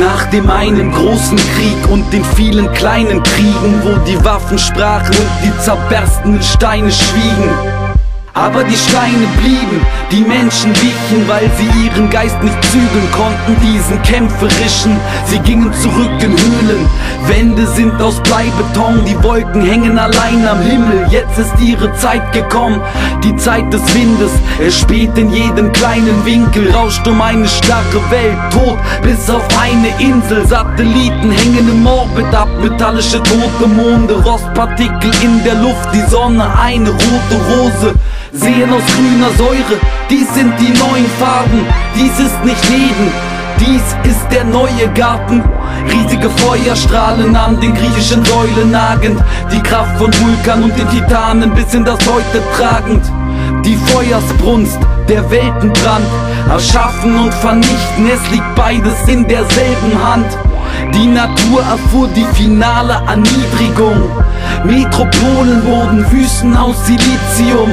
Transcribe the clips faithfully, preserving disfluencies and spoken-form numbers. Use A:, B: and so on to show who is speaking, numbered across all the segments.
A: Nach dem einen großen Krieg und den vielen kleinen Kriegen, wo die Waffen sprachen und die zerberstenden Steine schwiegen. Aber die Steine blieben, die Menschen wichen, weil sie ihren Geist nicht zügeln konnten, diesen kämpferischen. Sie gingen zurück in Höhlen, Wände sind aus Bleibeton, die Wolken hängen allein am Himmel. Jetzt ist ihre Zeit gekommen, die Zeit des Windes. Es späht in jedem kleinen Winkel, rauscht um eine starre Welt, tot bis auf eine Insel. Satelliten hängen im Orbit ab, metallische tote Monde, Rostpartikel in der Luft, die Sonne eine rote Rose. Sehen aus grüner Säure, dies sind die neuen Farben, dies ist nicht Leben, dies ist der neue Garten. Riesige Feuerstrahlen an den griechischen Säulen nagend, die Kraft von Vulkan und den Titanen bis in das Heute tragend. Die Feuersbrunst, der Weltenbrand, erschaffen und vernichten, es liegt beides in derselben Hand. Die Natur erfuhr die finale Erniedrigung, Metropolen wurden Wüsten aus Silizium.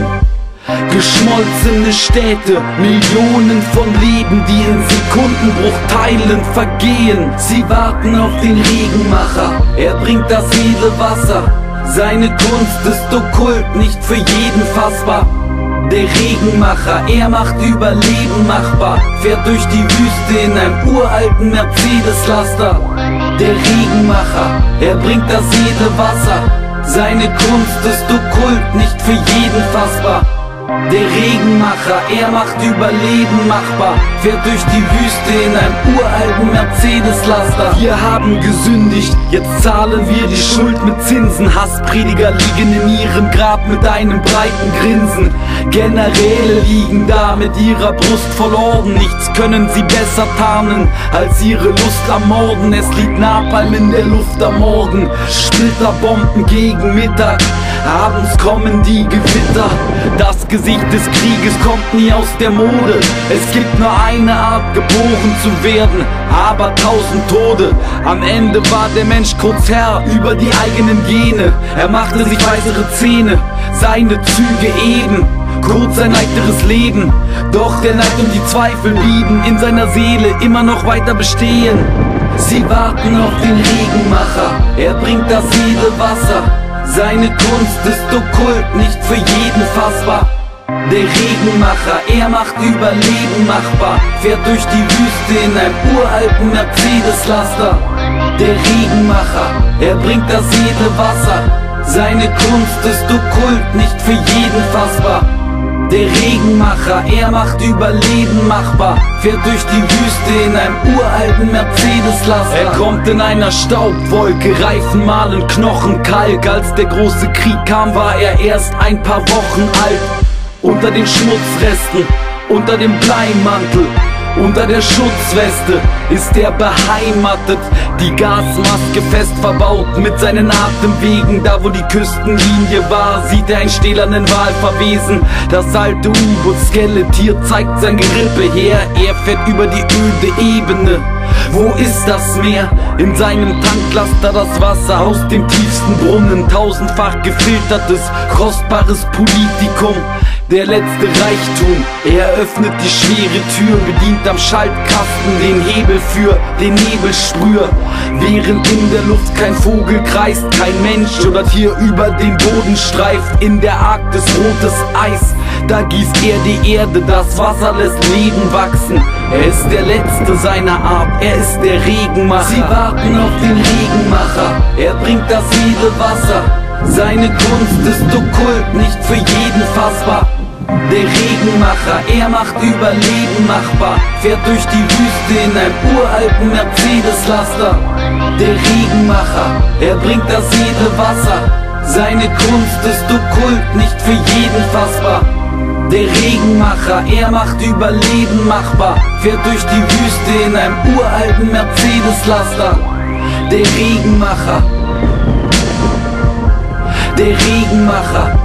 A: Geschmolzene Städte, Millionen von Leben, die in Sekundenbruchteilen vergehen. Sie warten auf den Regenmacher, er bringt das edle Wasser. Seine Kunst ist okkult, nicht für jeden fassbar. Der Regenmacher, er macht Überleben machbar, fährt durch die Wüste in einem uralten Mercedes-Laster. Der Regenmacher, er bringt das edle Wasser. Seine Kunst ist okkult, nicht für jeden fassbar. Der Regenmacher, er macht Überleben machbar, fährt durch die Wüste in einem uralten Mercedes-Laster. Wir haben gesündigt, jetzt zahlen wir die Schuld mit Zinsen. Hassprediger liegen in ihrem Grab mit einem breiten Grinsen. Generäle liegen da mit ihrer Brust voll Orden. Nichts können sie besser tarnen als ihre Lust am Morden. Es liegt Napalm in der Luft am Morgen, Splitterbomben gegen Mittag. Abends kommen die Gewitter, das Gesicht des Krieges kommt nie aus der Mode. Es gibt nur eine Art, geboren zu werden, aber tausend Tode. Am Ende war der Mensch kurz Herr über die eigenen Gene. Er machte sich weißere Zähne, seine Züge eben, kurz ein leichteres Leben. Doch der Neid und die Zweifel blieben in seiner Seele immer noch weiter bestehen. Sie warten auf den Regenmacher, er bringt das edle Wasser. Seine Kunst ist okkult, nicht für jeden fassbar. Der Regenmacher, er macht Überleben machbar, fährt durch die Wüste in einem uralten Mercedes-Laster. Der Regenmacher, er bringt das edle Wasser. Seine Kunst ist okkult, nicht für jeden fassbar. Der Regenmacher, er macht Überleben machbar, fährt durch die Wüste in einem uralten Mercedes-Laster. Er kommt in einer Staubwolke, Reifen mahlen Knochen Kalk. Als der große Krieg kam, war er erst ein paar Wochen alt. Unter den Schmutzresten, unter dem Bleimantel, unter der Schutzweste ist er beheimatet. Die Gasmaske fest verbaut mit seinen Atemwegen. Da wo die Küstenlinie war, sieht er einen stählernen Wal verwesen. Das alte U-Boot-Skelettier zeigt sein Gerippe her. Er fährt über die öde Ebene. Wo ist das Meer? In seinem Tank lasst er das Wasser aus dem tiefsten Brunnen. Tausendfach gefiltertes, kostbares Politikum. Der letzte Reichtum, er öffnet die schwere Tür, bedient am Schaltkasten den Hebel für den Nebelsprüher. Während in der Luft kein Vogel kreist, kein Mensch oder Tier über den Boden streift. In der Arktis rotes Eis, da gießt er die Erde, das Wasser lässt Leben wachsen. Er ist der letzte seiner Art, er ist der Regenmacher. Sie warten auf den Regenmacher, er bringt das edle Wasser. Seine Kunst ist okkult, nicht für jeden fassbar. Der Regenmacher, er macht Überleben machbar, fährt durch die Wüste in einem uralten Mercedes-Laster. Der Regenmacher, er bringt das edle Wasser. Seine Kunst ist okkult, nicht für jeden fassbar. Der Regenmacher, er macht Überleben machbar, fährt durch die Wüste in einem uralten Mercedes-Laster. Der Regenmacher, der Regenmacher.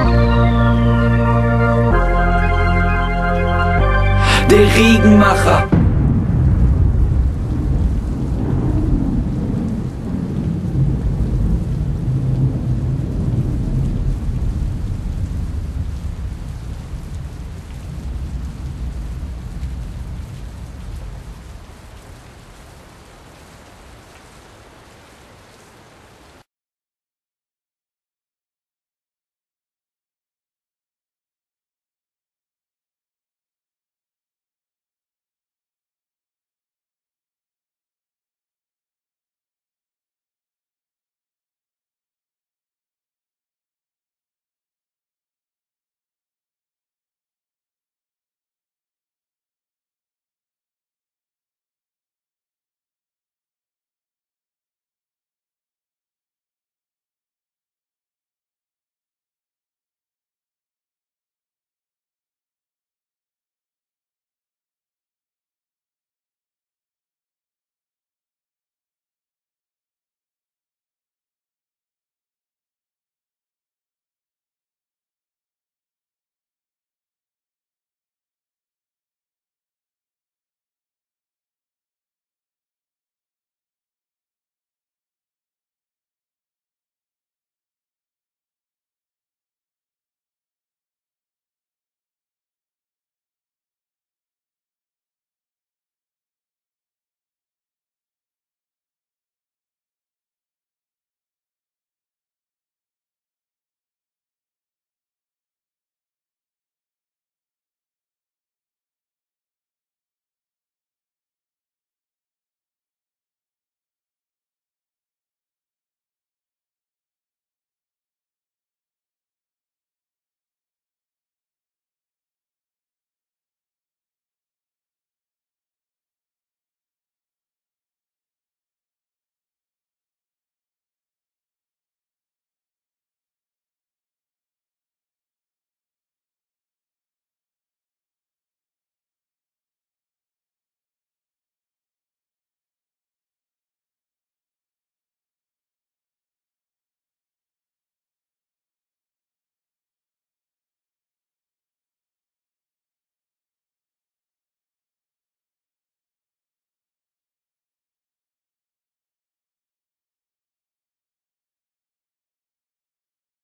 A: Der Regenmacher.